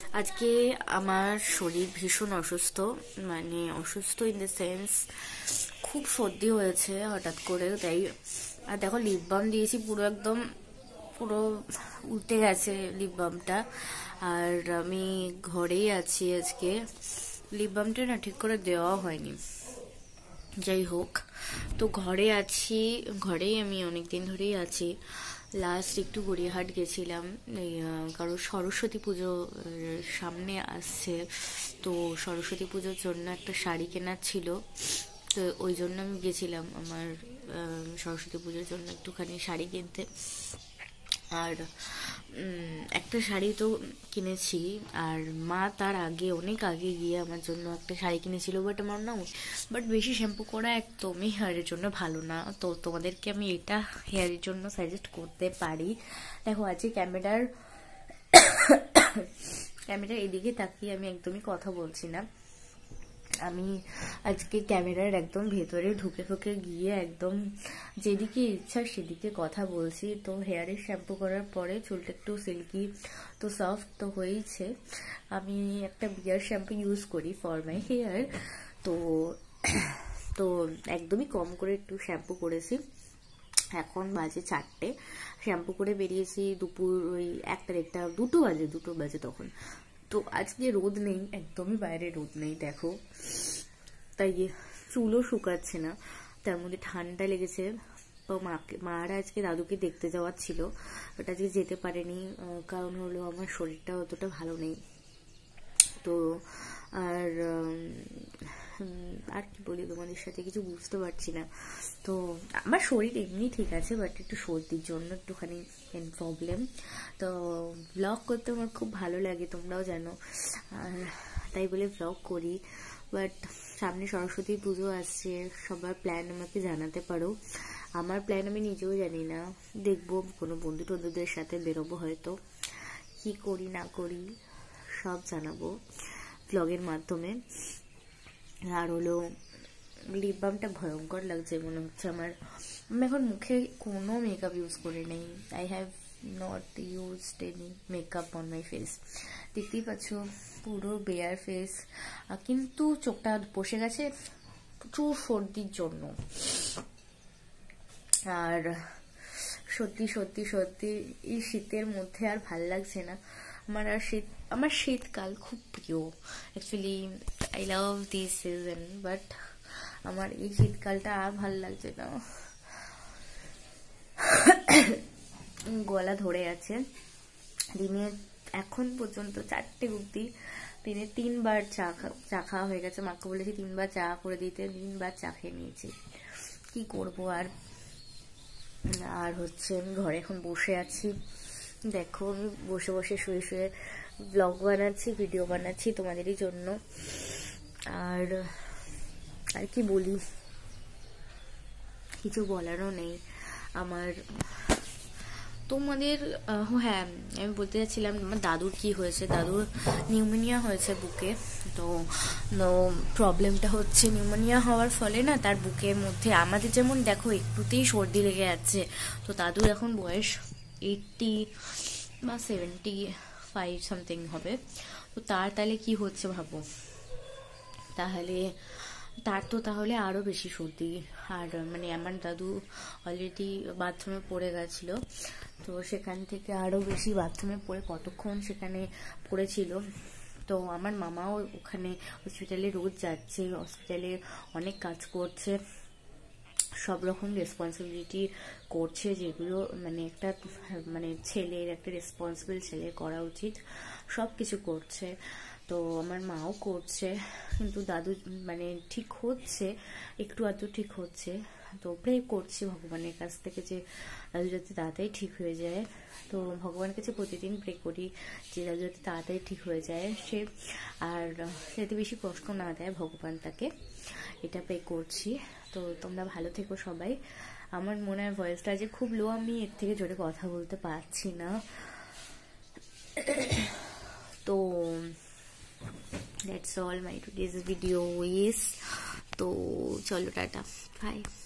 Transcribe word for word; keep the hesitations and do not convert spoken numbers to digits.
আজকে আমার শরীর ভীষণ অসুস্থ, মানে অসুস্থ ইন দ্য সেন্স খুব সর্দি হয়েছে হঠাৎ করে। তাই আর দেখো লিপ বাম দিয়েছি, পুরো একদম পুরো উল্টে গেছে লিপ বামটা। আর আমি ঘরেই আছি আজকে, লিপ বামটা না ঠিক করে দেওয়া হয়নি। যাই হোক, তো ঘরে আছি, ঘরেই আমি অনেকদিন ধরেই আছি। লাস্ট একটু গড়িয়াহাট গেছিলাম, কারণ সরস্বতী পুজো সামনে আসছে, তো সরস্বতী পুজোর জন্য একটা শাড়ি কেনার ছিল, তো ওই জন্য আমি গেছিলাম আমার সরস্বতী পুজোর জন্য একটুখানি শাড়ি কিনতে। আর একটা শাড়ি তো কিনেছি, আর মা তার আগে অনেক আগে গিয়ে আমার জন্য একটা শাড়ি কিনেছিল, বাট আমার না বাট বেশি শ্যাম্পু করা একদমই হেয়ারের জন্য ভালো না। তো তোমাদেরকে আমি এটা হেয়ারের জন্য সাজেস্ট করতে পারি। দেখো আজকে ক্যামেরার ক্যামেরার এদিকে তাকিয়ে আমি একদমই কথা বলছি না, আমি আজকে ক্যামেরার একদম ভেতরে ঢুকে ঢুকে গিয়ে একদম যেদিকে ইচ্ছা সেদিকে কথা বলছি। তো হেয়ারে শ্যাম্পু করার পরে চুলটা একটু সিল্কি তো সফট তো হয়েছে। আমি একটা বিয়ার শ্যাম্পু ইউজ করি ফর মাই হেয়ার, তো তো একদমই কম করে একটু শ্যাম্পু করেছি। এখন বাজে চারটে, শ্যাম্পু করে বেরিয়েছি দুপুর ওই একটা দেড়টা দুটো বাজে দুটো বাজে তখন। তো আজকে রোদ নেই, একদমই বাইরে রোদ নেই দেখো, তাই চুলও শুকাচ্ছে না, তার মধ্যে ঠান্ডা লেগেছে। তো মাকে মারা আজকে দাদুকে দেখতে যাওয়ার ছিল, বাট আজকে যেতে পারেনি, কারণ হলো আমার শরীরটা অতটা ভালো নেই। তো আর আর কি বলি তোমাদের সাথে কিছু বুঝতে পারছি না। তো আমার শরীর এমনি ঠিক আছে, বাট একটু সর্দির জন্য একটুখানি প্রবলেম। তো ব্লগ করতে আমার খুব ভালো লাগে, তোমরাও জানো, আর তাই বলে ব্লগ করি। বাট সামনে সরস্বতী পুজো আসছে, সবার প্ল্যান আমাকে জানাতে পারো। আমার প্ল্যান আমি নিজেও জানি না, দেখবো কোনো বন্ধু টন্ধুদের সাথে বেরোবো, হয়তো কি করি না করি সব জানাবো ব্লগের মাধ্যমে। আর হলো লিপ বামটা ভয়ঙ্কর লাগছে মনে হচ্ছে আমার। আমি এখন মুখে কোনো মেকআপ ইউজ করে নেই, I have not used any makeup on my face. দেখতেই পাচ্ছ পুরো বেয়ার ফেস, কিন্তু চোখটা বসে গেছে প্রচুর সর্দির জন্য। আর সত্যি সত্যি সত্যি এই শীতের মধ্যে আর ভাল লাগছে না আমার। আর শীত আমার শীতকাল খুব প্রিয়, actually I love this season, but আমার এই শীতকালটা আর ভাল লাগছে না, গলা ধরে আছে। দিনে এখন পর্যন্ত চারটে অবধি দিনে তিনবার চা চা খাওয়া হয়ে গেছে, মাকে বলেছি তিনবার চা করে দিতে, তিনবার চা খেয়ে নিয়েছি, কি করব আর। আর হচ্ছে আমি ঘরে এখন বসে আছি, দেখো আমি বসে বসে শুয়ে শুয়ে ব্লগ বানাচ্ছি, ভিডিও বানাচ্ছি তোমাদেরই জন্য। আর আর কি বলি, কিছু বলারও নেই আমার। তোমাদের হ্যাঁ আমি বলতে চাচ্ছিলাম আমার দাদুর কি হয়েছে, দাদুর নিউমোনিয়া হয়েছে বুকে। তো প্রবলেমটা হচ্ছে নিউমোনিয়া হওয়ার ফলে না তার বুকের মধ্যে, আমাদের যেমন দেখো একটুতেই সর্দি লেগে যাচ্ছে, তো দাদুর এখন বয়স এইটটি বা সেভেন্টি ফাইভ সামথিং হবে। তো তার তাহলে কি হচ্ছে ভাবো, তাহলে তার তো তাহলে আরো বেশি সর্দি। আর মানে আমার দাদু অলরেডি বাথরুমে পড়ে গেছিল, তো সেখান থেকে আরো বেশি বাথরুমে পড়ে কতক্ষণ সেখানে পড়েছিল। তো আমার মামাও ওখানে হসপিটালে রোজ যাচ্ছে, হসপিটালে অনেক কাজ করছে, সব রকম রেসপন্সিবিলিটি করছে, যেগুলো মানে একটা মানে ছেলের একটা রেসপন্সিবল ছেলে করা উচিত, সব কিছু করছে। তো আমার মাও করছে, কিন্তু দাদু মানে ঠিক হচ্ছে, একটু আধটু ঠিক হচ্ছে। তো প্রে করছি ভগবানের কাছ থেকে যে দাদু যাতে তাড়াতাড়ি ঠিক হয়ে যায়। তো ভগবানের কাছে প্রতিদিন প্রে করি যে দাদু যাতে তাড়াতাড়ি ঠিক হয়ে যায়, সে আর যাতে বেশি কষ্ট না দেয় ভগবান তাকে, এটা প্রে করছি। তো তোমরা ভালো থেকো সবাই। আমার মনে হয় ভয়েসটা যে খুব লো, আমি এর থেকে জোরে কথা বলতে পারছি না। তো that's all my today's video is, তো চলো টাটা বাই।